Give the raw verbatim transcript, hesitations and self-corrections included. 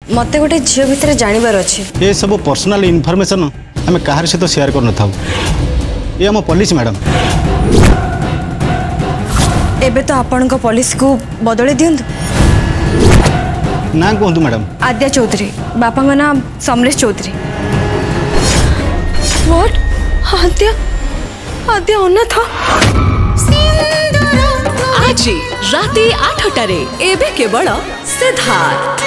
मते गोटे झील भितर जानवर अच्छे ये सब पर्सनल इनफॉरमेशन आम कहार सहित शेयर कर न ये आम पुलिस मैडम। एबे तो आपण को पुलिस को बदले दियंतु ना कहतु मैडम। आद्या चौधरी बापा का नाम समरेश चौधरी। व्हाट आद्या आद्या अनाथ आज राति आठटारे एबे केवल सिद्धार्थ।